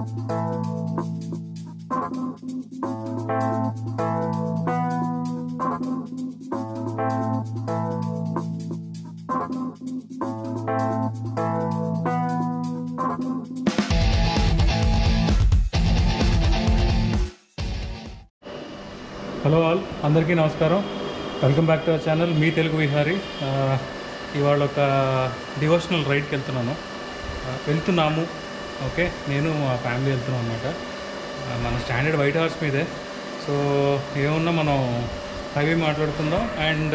Hello all, అందరికీ నమస్కారం. Welcome back to our channel మీ తెలుగు విహారీ. ఇవాళ ఒక డివోషనల్ రైడ్కి వెళ్తున్నాము. ఓకే, నేను మా ఫ్యామిలీ వెళ్తున్నాం అనమాట. మన స్టాండర్డ్ వైట్ హార్స్ మీదే. సో ఏమున్నా మనం హైవే మాట్లాడుకుందాం. అండ్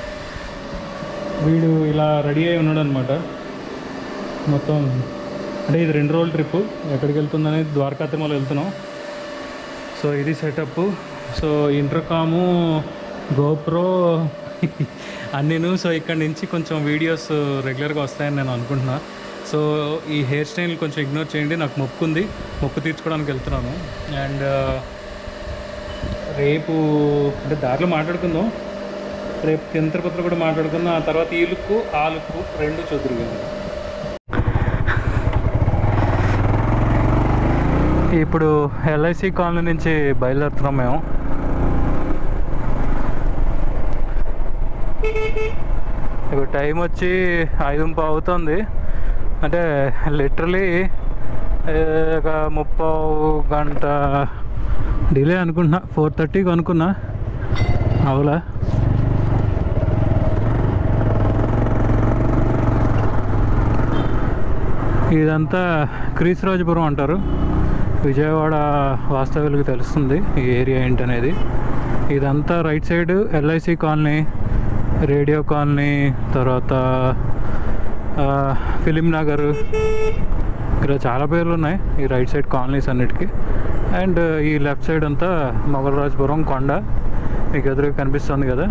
వీడు ఇలా రెడీ అయి ఉన్నాడు అనమాట. మొత్తం అంటే ఇది 2 రోజుల ట్రిప్పు. ఎక్కడికి వెళ్తుందనేది ద్వారకా తిరుమల వెళ్తున్నాం. సో ఇది సెటప్. సో ఇంటర్కాము, గోప్రో అన్నీను. సో ఇక్కడ నుంచి కొంచెం వీడియోస్ రెగ్యులర్గా వస్తాయని నేను అనుకుంటున్నా. సో ఈ హెయిర్ స్టైల్ కొంచెం ఇగ్నోర్ చేయండి. నాకు మొక్కు తీర్చుకోవడానికి వెళ్తున్నాను. అండ్ రేపు అంటే దారిలో మాట్లాడుకుందాం. రేపు తిరుపతిలో కూడా మాట్లాడుకుందాం. ఆ తర్వాత ఈ లుక్కు ఆ లుక్కు 2 చూద్దురు. ఇప్పుడు ఎల్ఐసి కాలనీ నుంచి బయలుదేరుతున్నాం మేము. ఇప్పుడు టైం వచ్చి 5:30 అవుతుంది. అంటే లిటరలీ ఒక 30 గంట డిలే అనుకుంటున్నా. 4:30కి అనుకున్నా, అవులా. ఇదంతా క్రీస్తురాజపురం అంటారు. విజయవాడ వాస్తవ్యులకు తెలుస్తుంది ఈ ఏరియా ఏంటనేది. ఇదంతా right side LIC colony, radio colony, తర్వాత ఫిలిం నగర్, ఇక్కడ చాలా పేర్లు ఉన్నాయి ఈ రైట్ సైడ్ కాలనీస్ అన్నిటికీ. అండ్ ఈ లెఫ్ట్ సైడ్ అంతా మొగలరాజపురం కొండ మీకు ఎదురుగా కనిపిస్తుంది కదా.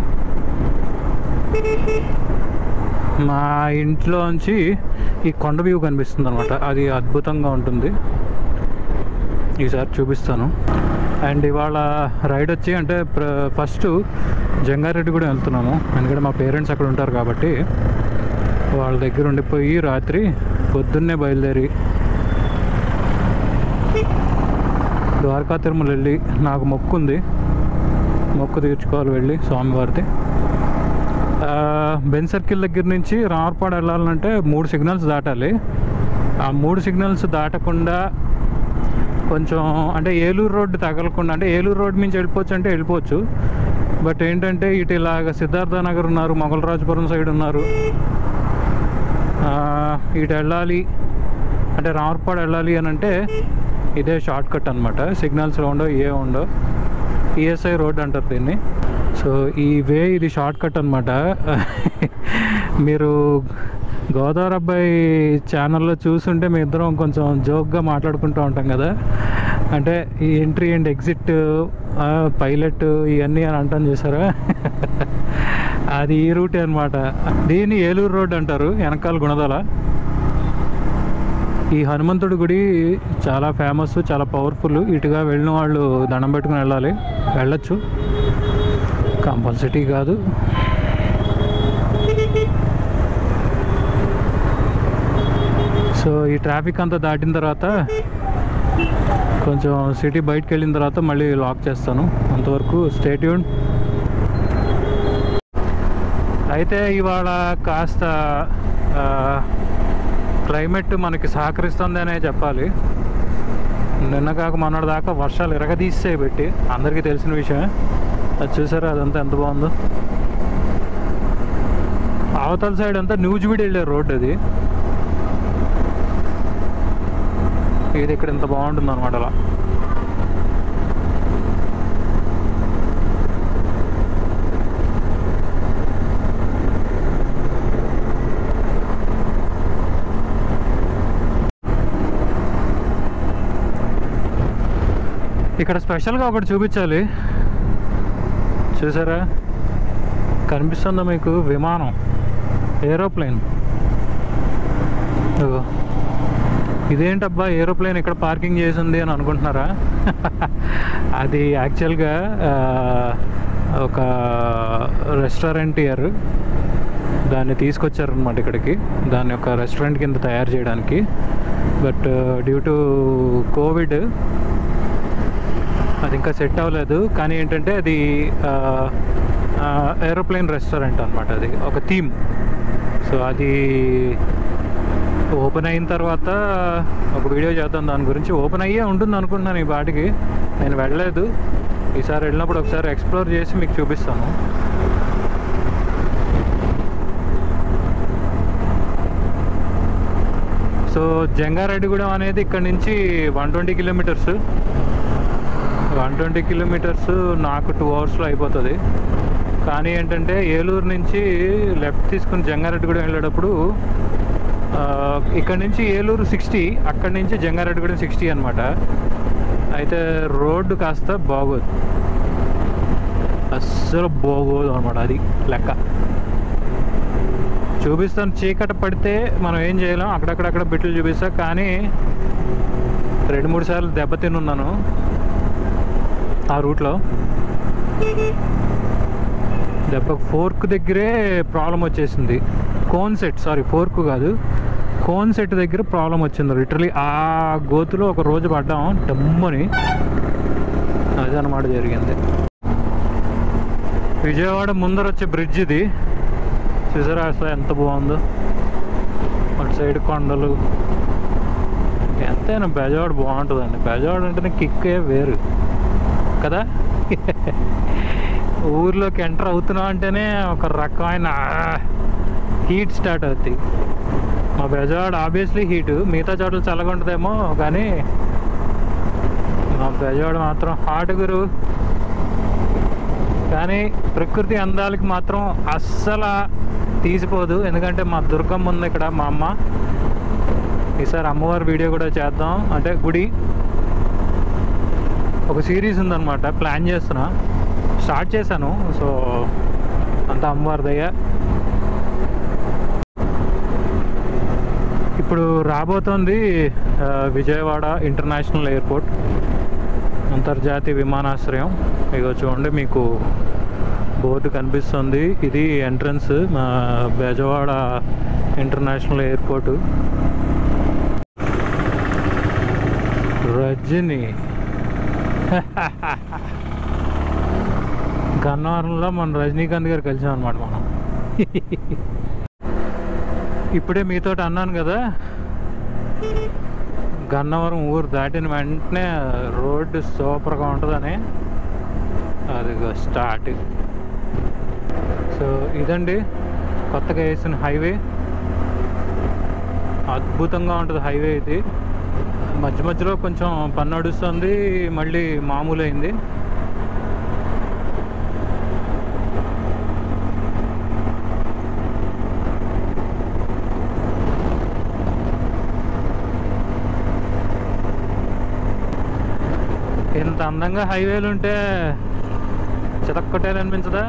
మా ఇంట్లోంచి ఈ కొండ వ్యూ కనిపిస్తుంది అనమాట. అది అద్భుతంగా ఉంటుంది. ఈసారి చూపిస్తాను. అండ్ ఇవాళ రైడ్ వచ్చి అంటే ఫస్ట్ జంగారెడ్డి కూడా వెళ్తున్నాము. ఎందుకంటే మా పేరెంట్స్ అక్కడ ఉంటారు కాబట్టి వాళ్ళ దగ్గర ఉండిపోయి రాత్రి పొద్దున్నే బయలుదేరి ద్వారకా తిరుమల వెళ్ళి, నాకు మొక్కు తీర్చుకోవాలి వెళ్ళి స్వామివారిది. బెన్ సర్కిల్ దగ్గర నుంచి రామర్పాడు వెళ్ళాలంటే 3 సిగ్నల్స్ దాటాలి. ఆ 3 సిగ్నల్స్ దాటకుండా కొంచెం అంటే ఏలూరు రోడ్డు తగలకుండా, అంటే ఏలూరు రోడ్డు నుంచి వెళ్ళిపోవచ్చు అంటే వెళ్ళిపోవచ్చు. బట్ ఏంటంటే ఇటు ఇలాగ సిద్ధార్థ నగర్ ఉన్నారు, మొగలరాజపురం సైడ్ ఉన్నారు. ఇటు వెళ్ళాలి అంటే రామర్పాడు వెళ్ళాలి అని అంటే ఇదే షార్ట్ కట్ అనమాట. సిగ్నల్స్లో ఉండవు. ఈఎస్ఐ రోడ్ అంటారు దీన్ని. సో ఈ వే ఇది షార్ట్ కట్ అనమాట. మీరు గోదావరి అబ్బాయి ఛానల్లో చూస్తుంటే మీ ఇద్దరం కొంచెం జోక్గా మాట్లాడుకుంటూ ఉంటాం కదా. అంటే ఈ ఎంట్రీ అండ్ ఎగ్జిట్, పైలట్ ఇవన్నీ అని అంటాం చూసారా. అది ఈ రూటే అనమాట. దీన్ని ఏలూరు రోడ్ అంటారు, వెనకాల గుణదల. ఈ హనుమంతుడి గుడి చాలా ఫేమస్, చాలా పవర్ఫుల్. ఇటుగా వెళ్ళిన వాళ్ళు దండం పెట్టుకుని వెళ్ళచ్చు, కంపల్సరీ కాదు. సో ఈ ట్రాఫిక్ అంతా దాటిన తర్వాత కొంచెం సిటీ బయటకు వెళ్ళిన తర్వాత మళ్ళీ లాక్ చేస్తాను. అంతవరకు స్టే ట్యూన్. అయితే ఇవాళ కాస్త క్లైమేట్ మనకి సహకరిస్తుంది అనే చెప్పాలి. నిన్న కాక మొన్నటి దాకా వర్షాలు ఇరగదీసే పెట్టి అందరికీ తెలిసిన విషయమే. అది చూసారా, అదంతా ఎంత బాగుందో. అవతల సైడ్ అంతా న్యూజివీడ్ వెళ్ళే రోడ్ అది. ఇది ఇక్కడ ఎంత బాగుంటుంది అనమాట. అలా ఇక్కడ స్పెషల్గా ఒకటి చూపించాలి. చూసారా, కనిపిస్తుందా మీకు? విమానం, ఏరోప్లేన్. ఇదేంటబ్బా ఏరోప్లేన్ ఇక్కడ పార్కింగ్ చేసింది అని అనుకుంటున్నారా? అది యాక్చువల్గా ఒక రెస్టారెంట్ ఇయర్. దాన్ని తీసుకొచ్చారనమాట ఇక్కడికి, దాన్ని ఒక రెస్టారెంట్ కింద తయారు చేయడానికి. బట్ డ్యూ టు కోవిడ్ అది ఇంకా సెట్ అవ్వలేదు. కానీ ఏంటంటే అది ఏరోప్లేన్ రెస్టారెంట్ అనమాట, అది ఒక థీమ్. సో అది ఓపెన్ అయిన తర్వాత ఒక వీడియో చేద్దాం దాని గురించి. ఓపెన్ అయ్యే ఉంటుంది అనుకుంటున్నాను ఈ బాటికి, నేను వెళ్ళలేదు. ఈసారి వెళ్ళినప్పుడు ఒకసారి ఎక్స్ప్లోర్ చేసి మీకు చూపిస్తాను. సో జంగారెడ్డిగూడెం అనేది ఇక్కడ నుంచి 120 కిలోమీటర్స్. 120 కిలోమీటర్స్ నాకు 2 అవర్స్లో అయిపోతుంది. కానీ ఏంటంటే ఏలూరు నుంచి లెఫ్ట్ తీసుకుని జంగారెడ్డిగూడెం వెళ్ళేటప్పుడు ఇక్కడ నుంచి ఏలూరు 60, అక్కడి నుంచి జంగారెడ్డిగూడెం 60 అనమాట. అయితే రోడ్డు కాస్త బాగోదు, అస్సలు బాగోదు అనమాట. అది లెక్క చూపిస్తాను. చీకటి పడితే మనం ఏం చేయలేం, అక్కడక్కడక్కడ బిట్లు చూపిస్తా. కానీ 2-3 సార్లు దెబ్బతిన్నాను ఆ రూట్లో. దెబ్బకు ఫోర్క్ దగ్గరే ప్రాబ్లం వచ్చేసింది. కోన్ సెట్, సారీ ఫోర్క్ కాదు, కోన్ సెట్ దగ్గర ప్రాబ్లం వచ్చింది. లిటరలీ ఆ గోతులో ఒక రోజు పడ్డాం డమ్మని. అదనమాట జరిగింది. విజయవాడ ముందర వచ్చే బ్రిడ్జ్ ఇది, చూసారా అసలు ఎంత బాగుందో. అటు సైడ్ కొండలు. ఎంతైనా బెజవాడ బాగుంటుందండి. బెజవాడ అంటేనే కిక్కే వేరు కదా. ఊర్లోకి ఎంటర్ అవుతున్నాం అంటేనే ఒక రకమైన హీట్ స్టార్ట్ అవుతుంది. మా బెజవాడ ఆబ్వియస్లీ హీటు, మిగతా చోట్ల చల్లగా ఉంటుందేమో కానీ మా బెజవాడ మాత్రం హాట్ గురు. కానీ ప్రకృతి అందాలకి మాత్రం అస్సలు తీసిపోదు. ఎందుకంటే మా దుర్గమ్మ ఉంది ఇక్కడ, మా అమ్మ. ఈసారి అమ్మవారి వీడియో కూడా చేద్దాం, అంటే గుడి ఒక సిరీస్ ఉందన్నమాట, ప్లాన్ చేస్తున్నా, స్టార్ట్ చేశాను. సో అంత అమ్మవారి దయ. ఇప్పుడు రాబోతోంది విజయవాడ ఇంటర్నేషనల్ ఎయిర్పోర్ట్, అంతర్జాతీయ విమానాశ్రయం. ఇగో చూడండి, మీకు బోర్డు కనిపిస్తుంది. ఇది ఎంట్రన్స్ మా బెజవాడ ఇంటర్నేషనల్ ఎయిర్పోర్టు. రజని గన్నవరంలో మన రజనీకాంత్ గారు కలిసాం అనమాట మనం. ఇప్పుడే మీతో అన్నాను కదా, గన్నవరం ఊరు దాటిన వెంటనే రోడ్డు సూపర్గా ఉంటుందని. అదిగో స్టార్ట్. సో ఇదండి కొత్తగా వేసిన హైవే. అద్భుతంగా ఉంటుంది హైవే ఇది. మధ్య మధ్యలో కొంచెం పని నడుస్తుంది, మళ్ళీ మామూలు అయింది. ఇంత అందంగా హైవేలు ఉంటే చితక్కొట్టాలనిపించదా?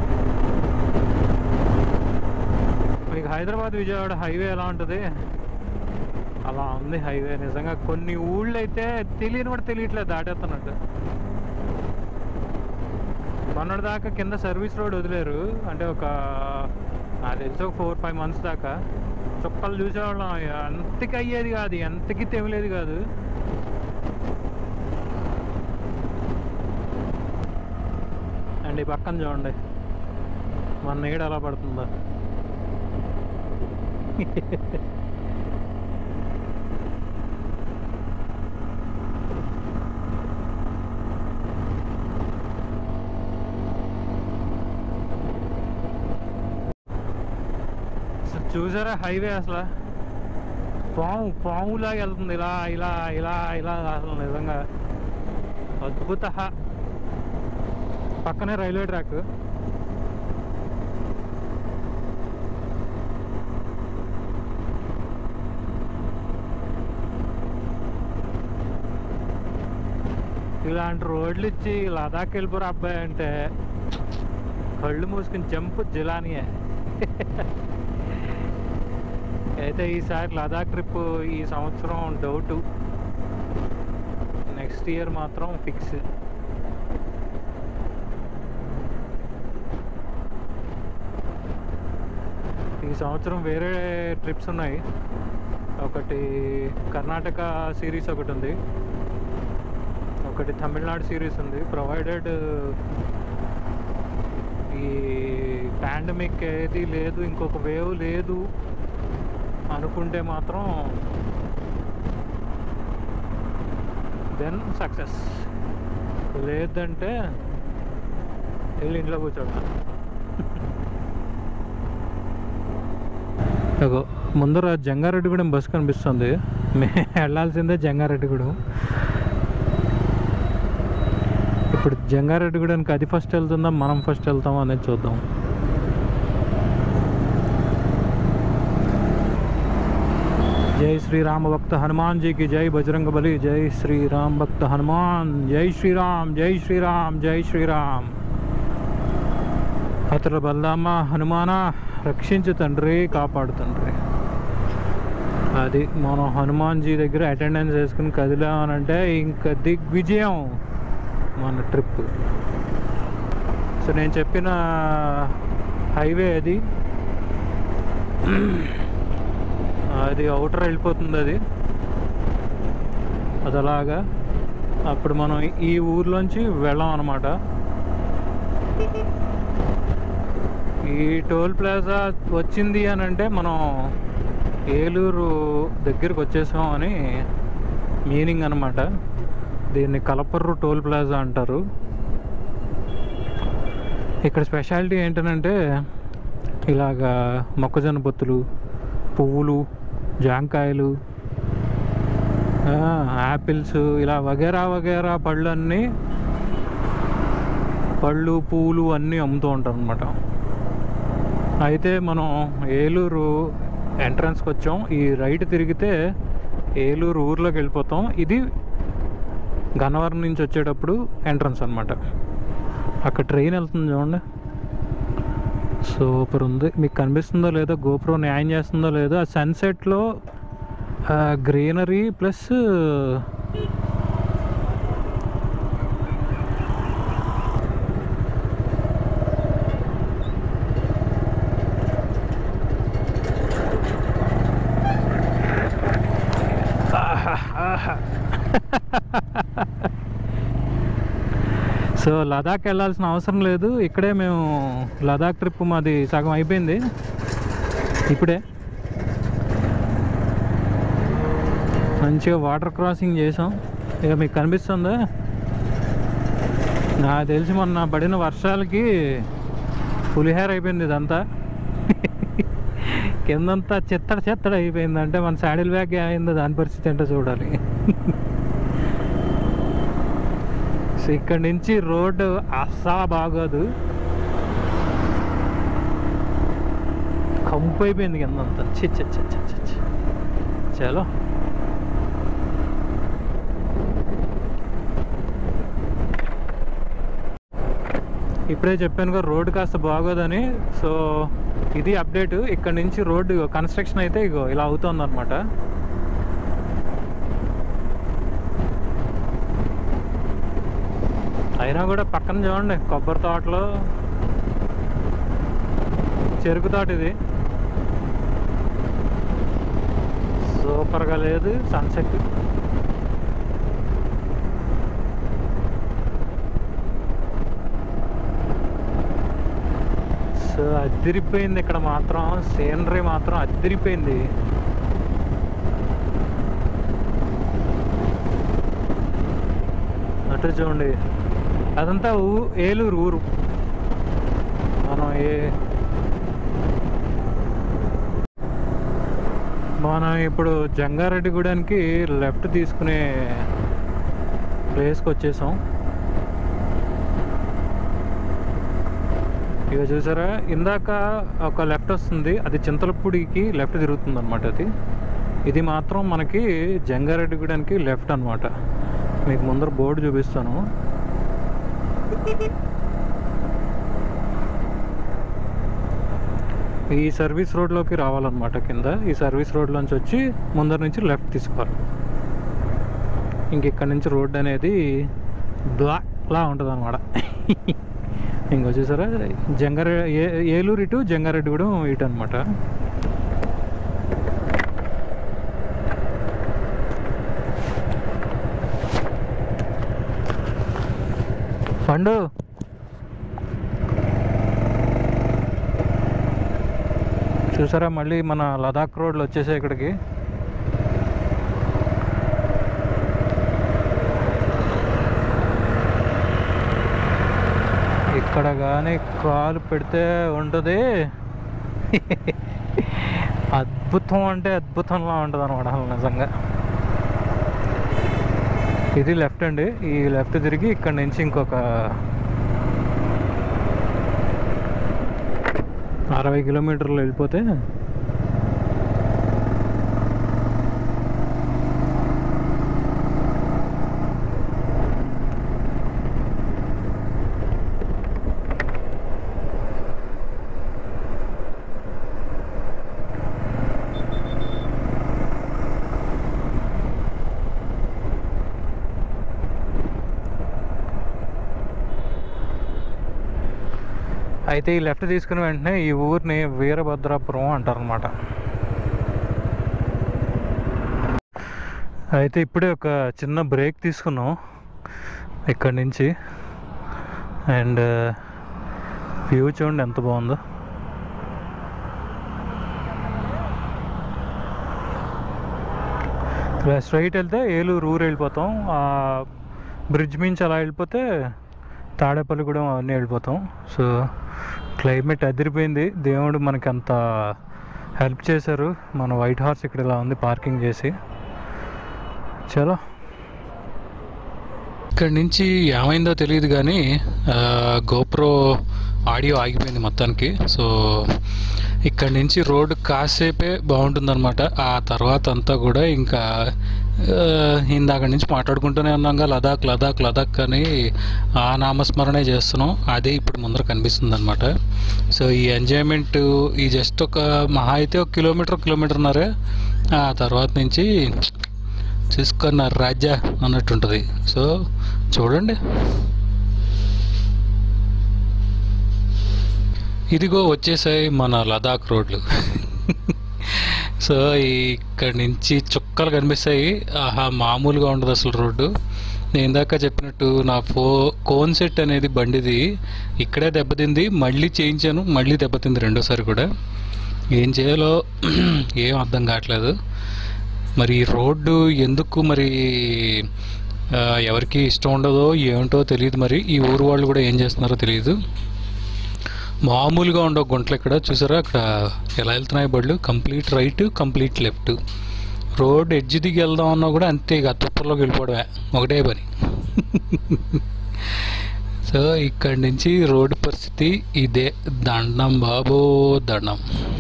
మీకు హైదరాబాద్ విజయవాడ హైవే ఎలా ఉంటుంది అలా ఉంది హైవే. నిజంగా కొన్ని ఊళ్ళు అయితే తెలియని కూడా తెలియట్లేదు, దాటేస్తున్నట్టు. మొన్నటి దాకా కింద సర్వీస్ రోడ్ వదిలేరు, అంటే ఒక నాకు తెలిసి ఒక 4-5 మంత్స్ దాకా చుక్కలు చూసేవాళ్ళం. ఎంతకి అయ్యేది కాదు, ఎంతకి తెమిలేది కాదు. అండ్ ఈ పక్కన చూడండి మన నీడ ఎలా పడుతుందో. చూసారా హైవే అసలు పాములాగా వెళ్తుంది, ఇలా ఇలా ఇలా ఇలా. అసలు నిజంగా అద్భుత. పక్కనే రైల్వే ట్రాక్. ఇలాంటి రోడ్లు ఇచ్చి లదాఖ్ వెళ్ళిపోరు అబ్బాయి అంటే కళ్ళు మూసుకుని జంప్ జిలానియే. అయితే ఈసారి లదాఖ్ ట్రిప్ ఈ సంవత్సరం డౌట్, నెక్స్ట్ ఇయర్ మాత్రం ఫిక్స్. ఈ సంవత్సరం వేరే ట్రిప్స్ ఉన్నాయి. ఒకటి కర్ణాటక సిరీస్ ఒకటి ఉంది, ఒకటి తమిళనాడు సిరీస్ ఉంది. ప్రొవైడెడ్ ఈ పాండమిక్ ఏది లేదు, ఇంకొక వేవ్ లేదు అనుకుంటే మాత్రం దెన్ సక్సెస్. లేదంటే వెళ్ళి ఇంట్లో కూర్చోవడం. ముందర జంగారెడ్డిగూడెం బస్సు కనిపిస్తుంది. మేము వెళ్ళాల్సిందే జంగారెడ్డిగూడెం. ఇప్పుడు జంగారెడ్డిగూడెంకి అది ఫస్ట్ వెళ్తుందా, మనం ఫస్ట్ వెళ్తామా అనేది చూద్దాం. జై శ్రీరామ భక్త హనుమాన్ జీకి జై, బజరంగ బలి. జై శ్రీరామ్ భక్త హనుమాన్. జై శ్రీరామ్, జై శ్రీరామ్, జై శ్రీరామ్. అతడు బలరామ హనుమాన రక్షించు తండ్రి, కాపాడు తండ్రి. అది మనం హనుమాన్జీ దగ్గర అటెండెన్స్ వేసుకుని కదిలామనంటే ఇంకా దిగ్విజయం మన ట్రిప్. సో నేను చెప్పిన హైవే అది అవుటర్ వెళ్ళిపోతుంది. అది అలాగా. అప్పుడు మనం ఈ ఊర్లోంచి వెళ్ళాం అన్నమాట. ఈ టోల్ ప్లాజా వచ్చింది అని అంటే మనం ఏలూరు దగ్గరికి వచ్చేసాం అని మీనింగ్ అన్నమాట. దీన్ని కలపర్రు టోల్ ప్లాజా అంటారు. ఇక్కడ స్పెషాలిటీ ఏంటంటే ఇలాగా మొక్కజొన్న పొత్తులు, పువ్వులు, జాంకాయలు, యాపిల్స్, ఇలా వగేరా వగేరా పళ్ళు పువ్వులు అన్నీ అమ్ముతూ ఉంటారు అన్నమాట. అయితే మనం ఏలూరు ఎంట్రన్స్కి వచ్చాం. ఈ రైట్ తిరిగితే ఏలూరు ఊర్లోకి వెళ్ళిపోతాం. ఇది గన్నవరం నుంచి వచ్చేటప్పుడు ఎంట్రన్స్ అన్నమాట. అక్కడ ట్రైన్ వెళ్తుంది చూడండి, సూపర్ ఉంది. మీకు కనిపిస్తుందో లేదో, గోప్రో న్యాయం చేస్తుందో లేదో. ఆ సన్సెట్లో గ్రీనరీ ప్లస్ సో లదాఖ్ వెళ్ళాల్సిన అవసరం లేదు. ఇక్కడే మేము లదాఖ్ ట్రిప్ మాది సగం అయిపోయింది ఇప్పుడే. మంచిగా వాటర్ క్రాసింగ్ చేసాం. ఇక మీకు కనిపిస్తుందా? నాకు తెలిసి మొన్న పడిన వర్షాలకి పులిహేర అయిపోయింది ఇదంతా. కిందంతా చెత్తడ అయిపోయింది. అంటే మన శాడిల్ బ్యాగ్ అయిందో దాని పరిస్థితి ఏంటో చూడాలి. సో ఇక్కడ నుంచి రోడ్డు అస్సలు బాగోదు, కంపు అయిపోయింది కిందంతా. చలో ఇప్పుడే చెప్పాను కదా రోడ్డు కాస్త బాగోదని. సో ఇది అప్డేట్. ఇక్కడ నుంచి రోడ్డు కన్స్ట్రక్షన్ అయితే ఇగో ఇలా అవుతుంది అనమాట. అయినా కూడా పక్కన చూడండి కొబ్బరి తోటలు, చెరుకు తోట. ఇది సూపర్గా లేదు సన్సెట్. సో అదిరిపోయింది ఇక్కడ మాత్రం. సీనరీ మాత్రం అదిరిపోయింది. అటు చూడండి, అదంతా ఏలూరు ఊరు. మనం ఇప్పుడు జంగారెడ్డిగూడెంకి లెఫ్ట్ తీసుకునే ప్లేస్కి వచ్చేసాం. ఇక చూసారా, ఇందాక ఒక లెఫ్ట్ వస్తుంది, అది చింతలపూడికి లెఫ్ట్ తిరుగుతుంది అనమాట. ఇది మాత్రం మనకి జంగారెడ్డిగూడెంకి లెఫ్ట్ అనమాట. మీకు ముందర బోర్డు చూపిస్తాను. ఈ సర్వీస్ రోడ్లోకి రావాలన్నమాట. కింద ఈ సర్వీస్ రోడ్లోంచి వచ్చి ముందర నుంచి లెఫ్ట్ తీసుకోవాలి. ఇంక ఇక్కడ నుంచి రోడ్ అనేది బ్లాక్లా ఉంటుంది అనమాట. ఇంక వచ్చేసారా ఏలూరు ఇటు జంగారెడ్డిగూడెం ఇటు అనమాట. పండు చూసారా మళ్ళీ మన లదాఖ్ రోడ్లు వచ్చేసాయి ఇక్కడికి. ఇక్కడ కానీ కాలు పెడితే ఉంటుంది అద్భుతం అంటే అద్భుతంలా ఉంటుంది అనమాట అసలు నిజంగా. ఇది లెఫ్ట్ అండి. ఈ లెఫ్ట్ తిరిగి ఇక్కడ నుంచి ఇంకొక 60 కిలోమీటర్లు వెళ్ళిపోతే అయితే ఈ లెఫ్ట్ తీసుకుని వెంటనే ఈ ఊరిని వీరభద్రాపురం అంటారనమాట. అయితే ఇప్పుడే ఒక చిన్న బ్రేక్ తీసుకున్నాం ఇక్కడి నుంచి. అండ్ వ్యూ చూడండి ఎంత బాగుందో. ఇలా స్ట్రైట్ వెళ్తే ఏలూరు ఊరు వెళ్ళిపోతాం. ఆ బ్రిడ్జ్ మించి అలా వెళ్ళిపోతే తాడేపల్లిగూడెం అవన్నీ వెళ్ళిపోతాం. సో క్లైమేట్ అదిరిపోయింది. దేవుడు మనకి అంత హెల్ప్ చేశారు. మన వైట్ హార్స్ ఇక్కడ ఇలా ఉంది పార్కింగ్ చేసి. చలో ఇక్కడి నుంచి ఏమైందో తెలియదు కానీ గోప్రో ఆడియో ఆగిపోయింది మొత్తానికి. సో ఇక్కడి నుంచి రోడ్డు కాసేపే బాగుంటుందన్నమాట. ఆ తర్వాత అంతా కూడా ఇంకా ఇందాక నుంచి మాట్లాడుకుంటూనే ఉన్నాగా లదాఖ్ లదాఖ్ లదాఖ్ అని ఆ నామస్మరణే చేస్తున్నాం. అదే ఇప్పుడు ముందర కనిపిస్తుంది అనమాట. సో ఈ ఎంజాయ్మెంట్ ఈ జస్ట్ ఒక మహా అయితే 1 కిలోమీటర్న్నరే. ఆ తర్వాత నుంచి చూసుకున్న రాజ్య అన్నట్టుంటుంది. సో చూడండి, ఇదిగో వచ్చేసాయి మన లదాఖ్ రోడ్లు. సో ఇక్కడి నుంచి చుక్కలు కనిపిస్తాయి. ఆహా మామూలుగా ఉండదు అసలు రోడ్డు. నేను ఇందాక చెప్పినట్టు నా కోన్ సెట్ అనేది బండిది ఇక్కడే దెబ్బతింది. మళ్ళీ చేయించాను, మళ్ళీ దెబ్బతింది రెండోసారి కూడా. ఏం చేయాలో ఏం అర్థం కావట్లేదు. మరి ఈ రోడ్డు ఎందుకు మరి ఎవరికి ఇష్టం ఉండదో ఏమిటో తెలియదు. మరి ఈ ఊరు వాళ్ళు కూడా ఏం చేస్తున్నారో తెలియదు. మామూలుగా ఉండవు గుంటలు ఇక్కడ చూసారా. అక్కడ ఎలా వెళ్తున్నాయి బళ్ళు, complete right complete left. Road edge దిగి వెళ్దాం అన్నా కూడా అంతే, ఇక తుప్పల్లోకి వెళ్ళిపోవడమే ఒకటే పని. సో ఇక్కడి నుంచి రోడ్డు పరిస్థితి ఇదే. దండం బాబో దండం.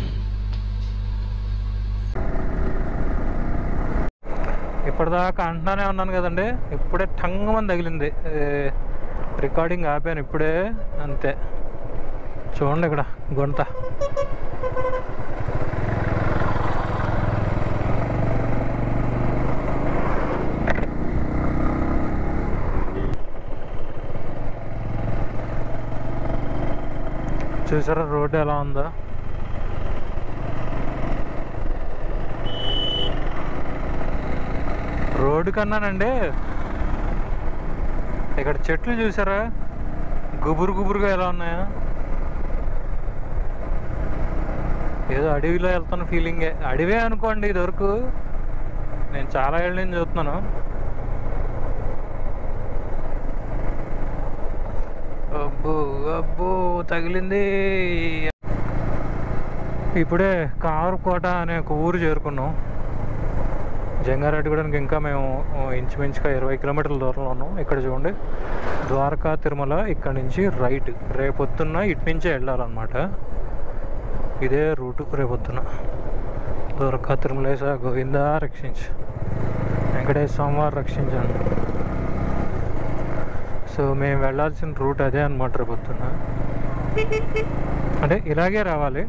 ఇప్పటిదాకా అంటున్నానే ఉన్నాను కదండి, ఇప్పుడే టంగమని తగిలింది. రికార్డింగ్ ఆపాను ఇప్పుడే అంతే. చూడండి ఇక్కడ గుంట. చూసారా రోడ్డు ఎలా ఉందో. రోడ్డు కన్నానండి ఇక్కడ చెట్లు చూసారా గుబురు గుబురుగా ఎలా ఉన్నాయో. ఏదో అడవిలో వెళ్తున్న ఫీలింగే. అడవే అనుకోండి ఇది వరకు, నేను చాలా ఏళ్ళ నుంచి చూస్తున్నాను. అబ్బో అబ్బో తగిలింది. ఇప్పుడే కారుకోట అనే ఒక ఊరు చేరుకున్నాం. జంగారెడ్డిగూడెంకి ఇంకా మేము ఇంచుమించుగా 20 కిలోమీటర్ల దూరంలో ఉన్నాం. ఇక్కడ చూడండి ద్వారకా తిరుమల. ఇక్కడ నుంచి రైట్. రేపొద్దున్న ఇటు నుంచే వెళ్ళాలన్నమాట. ఇదే రూటు రేపొద్దున. ద్వారకా తిరుమలేశ గోవిందా రక్షించు, వెంకటేశ్వర స్వామివారు రక్షించండి. సో మేము వెళ్ళాల్సిన రూట్ అదే అనమాట రేపొద్దున. అంటే ఇలాగే రావాలి.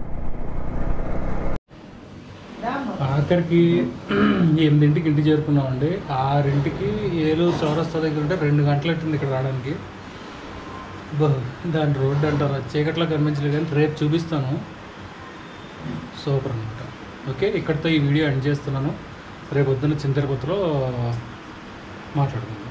ఆఖరికి 8ంటికి ఇంటికి చేరుకున్నామండి. 6ంటికి ఏలూరు చౌరస్తా దగ్గర ఉంటే 2 గంటలు ఉంటుంది ఇక్కడ రావడానికి. దాని రోడ్డు అంటారు, చీకట్లో కనిపించలేదు కానీ రేపు చూపిస్తాను. సూపర్ అనమాట. ఓకే, ఇక్కడితో ఈ వీడియో ఎండ్ చేస్తున్నాను. రేపు పొద్దున్న చింతరపతిలో మాట్లాడుకుందాం.